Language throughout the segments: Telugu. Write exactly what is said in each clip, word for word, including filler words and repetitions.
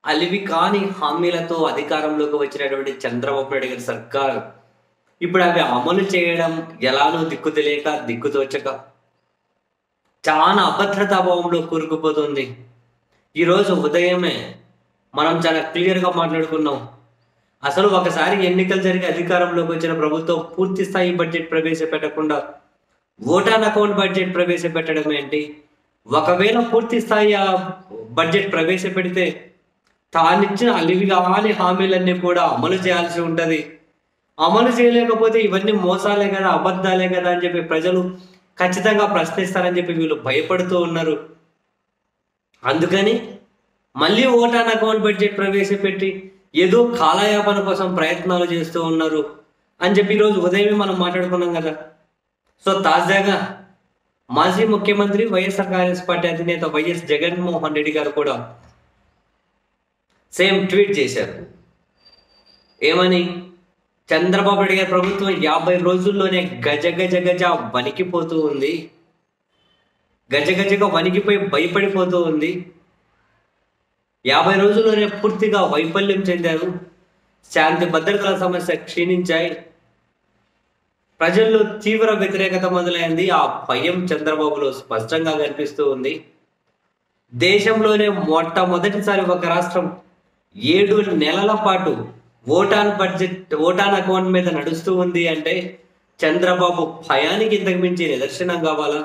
అలివి కాని హామీలతో అధికారంలోకి వచ్చినటువంటి చంద్రబాబు నాయుడు గారి సర్కార్ ఇప్పుడు అవి అమలు చేయడం ఎలానో దిక్కు తెలియక దిక్కుతోచక చాలా అభద్రతాభావంలో కూరుకుపోతుంది. ఈరోజు ఉదయమే మనం చాలా క్లియర్గా మాట్లాడుకున్నాం. అసలు ఒకసారి ఎన్నికలు జరిగి అధికారంలోకి వచ్చిన ప్రభుత్వం పూర్తి స్థాయి బడ్జెట్ ప్రవేశపెట్టకుండా ఓటాన్ అకౌంట్ బడ్జెట్ ప్రవేశపెట్టడం ఏంటి? ఒకవేళ పూర్తి స్థాయి ఆ బడ్జెట్ ప్రవేశపెడితే తానిచ్చిన అలివి కాని హామీలన్నీ కూడా అమలు చేయాల్సి ఉంటుంది. అమలు చేయలేకపోతే ఇవన్నీ మోసాలే కదా, అబద్ధాలే కదా అని చెప్పి ప్రజలు ఖచ్చితంగా ప్రశ్నిస్తారని చెప్పి వీళ్ళు భయపడుతూ ఉన్నారు. అందుకని మళ్ళీ ఓటాన్ అకౌంట్ బడ్జెట్ ప్రవేశపెట్టి ఏదో కాలయాపన కోసం ప్రయత్నాలు చేస్తూ ఉన్నారు అని చెప్పి ఈరోజు ఉదయమే మనం మాట్లాడుకున్నాం కదా. సో తాజాగా మాజీ ముఖ్యమంత్రి వైఎస్ఆర్ కాంగ్రెస్ పార్టీ అధినేత వైఎస్ జగన్మోహన్ రెడ్డి గారు కూడా సేమ్ ట్వీట్ చేశారు. ఏమని? చంద్రబాబు నాయుడు గారి ప్రభుత్వం యాభై రోజుల్లోనే గజ గజ గజ వణికిపోతూ ఉంది, గజ గజగా వణికిపోయి భయపడిపోతూ ఉంది. యాభై రోజుల్లోనే పూర్తిగా వైఫల్యం చెందారు. శాంతి భద్రతల సమస్య క్షీణించాయి. ప్రజల్లో తీవ్ర వ్యతిరేకత మొదలైంది. ఆ భయం చంద్రబాబులో స్పష్టంగా కనిపిస్తూ ఉంది. దేశంలోనే మొట్టమొదటిసారి ఒక రాష్ట్రం ఏడు నెలల పాటు ఓటాన్ బడ్జెట్ ఓటాన్ అకౌంట్ మీద నడుస్తూ ఉంది అంటే చంద్రబాబు భయానికి ఇంతకు మించి నిదర్శనం కావాలా?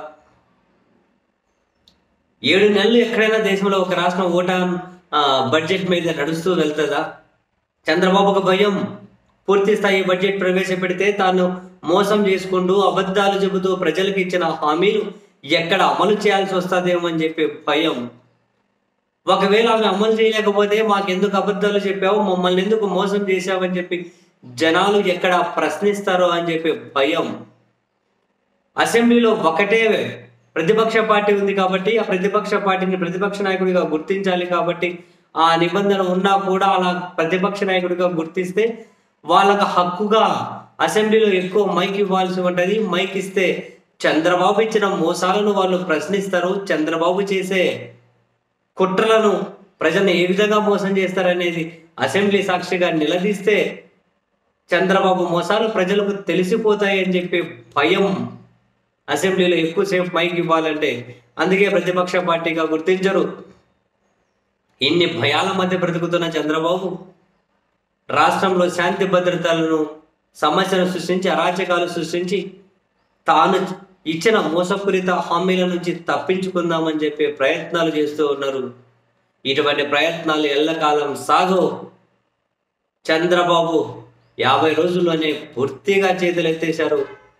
ఏడు నెలలు ఎక్కడైనా దేశంలో ఒక రాష్ట్రం ఓటాన్ బడ్జెట్ మీద నడుస్తూ వెళ్తుందా? చంద్రబాబుకు భయం పూర్తి స్థాయి బడ్జెట్ ప్రవేశపెడితే తాను మోసం చేసుకుంటూ అబద్ధాలు చెబుతూ ప్రజలకు ఇచ్చిన హామీలు ఎక్కడ అమలు చేయాల్సి వస్తుందేమో అని చెప్పి భయం. ఒకవేళ అవి అమలు చేయలేకపోతే మాకెందుకు అబద్ధాలు చెప్పావు, మమ్మల్ని ఎందుకు మోసం చేశావని చెప్పి జనాలు ఎక్కడ ప్రశ్నిస్తారో అని చెప్పి భయం. అసెంబ్లీలో ఒకటే ప్రతిపక్ష పార్టీ ఉంది కాబట్టి ఆ ప్రతిపక్ష పార్టీని ప్రతిపక్ష నాయకుడిగా గుర్తించాలి కాబట్టి ఆ నిబంధన ఉన్నా కూడా అలా ప్రతిపక్ష నాయకుడిగా గుర్తిస్తే వాళ్ళకు హక్కుగా అసెంబ్లీలో ఎక్కువ మైక్ ఇవ్వాల్సి ఉంటుంది. మైక్ ఇస్తే చంద్రబాబు ఇచ్చిన మోసాలను వాళ్ళు ప్రశ్నిస్తారు. చంద్రబాబు చేసే కుట్రలను ప్రజలను ఏ విధంగా మోసం చేస్తారనేది అసెంబ్లీ సాక్షిగా నిలదీస్తే చంద్రబాబు మోసాలు ప్రజలకు తెలిసిపోతాయి అని చెప్పి భయం. అసెంబ్లీలో ఎక్కువసేపు మైక్ ఇవ్వాలంటే అందుకే ప్రతిపక్ష పార్టీగా గుర్తించరు. ఇన్ని భయాల మధ్య బ్రతుకుతున్న చంద్రబాబు రాష్ట్రంలో శాంతి భద్రతలను సమస్యను సృష్టించి అరాచకాలు సృష్టించి తాను ఇచ్చిన మోసపూరిత హామీల నుంచి తప్పించుకుందామని చెప్పి ప్రయత్నాలు చేస్తూ ఉన్నారు. ఇటువంటి ప్రయత్నాలు ఎల్లకాలం సాగు. చంద్రబాబు యాభై రోజుల్లోనే పూర్తిగా చేతులెత్తేశారు.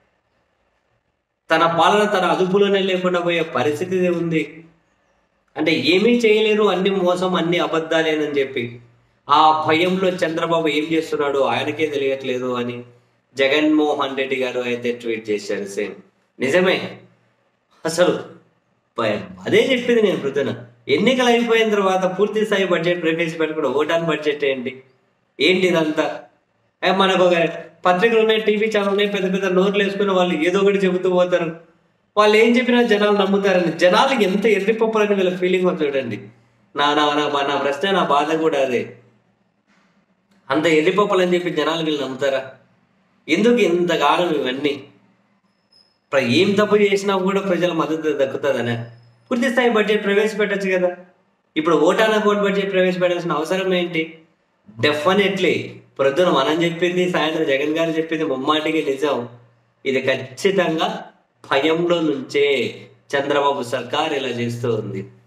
తన పాలన తన అదుపులోనే లేకుండా పోయే పరిస్థితి ఉంది. అంటే ఏమీ చేయలేరు, అన్ని మోసం, అన్ని అబద్ధాలేనని చెప్పి ఆ భయంలో చంద్రబాబు ఏం చేస్తున్నాడు ఆయనకే తెలియట్లేదు అని జగన్మోహన్ రెడ్డి గారు అయితే ట్వీట్ చేశారు. సేమ్ నిజమే. అసలు అదే చెప్పింది నేను ప్రొద్దున. ఎన్నికలు అయిపోయిన తర్వాత పూర్తి స్థాయి బడ్జెట్ ప్రవేశపెట్టకుండా ఓటాన్ బడ్జెట్ ఏంటి ఏంటి ఇదంతా? మనకు ఒక పత్రికలు ఉన్నాయి, టీవీ ఛానల్ ఉన్నాయి, పెద్ద పెద్ద నోట్లు వేసుకుని వాళ్ళు ఏదో ఒకటి చెబుతూ పోతారు. వాళ్ళు ఏం చెప్పినా జనాలు నమ్ముతారని. జనాలకి ఎంత ఎర్రిపప్పులని వీళ్ళ ఫీలింగ్ చూడండి. నా నా నా ప్రశ్న, నా బాధ కూడా అదే. అంత ఎర్రిపప్పులు అని చెప్పి జనాలు వీళ్ళు నమ్ముతారా? ఎందుకు ఇంతకాలం ఇవన్నీ? ఏం తప్పు చేసినా కూడా ప్రజల మద్దతు దక్కుతుందనే పూర్తి స్థాయి బడ్జెట్ ప్రవేశపెట్టచ్చు కదా. ఇప్పుడు ఓటాన్ అకౌంట్ బడ్జెట్ ప్రవేశపెట్టాల్సిన అవసరం ఏంటి? డెఫినెట్లీ ప్రొద్దున మనం చెప్పింది, సాయంత్రం జగన్ గారు చెప్పింది ముమ్మాటికి నిజం. ఇది ఖచ్చితంగా భయంలో నుంచే చంద్రబాబు సర్కార్ ఇలా చేస్తూ ఉంది.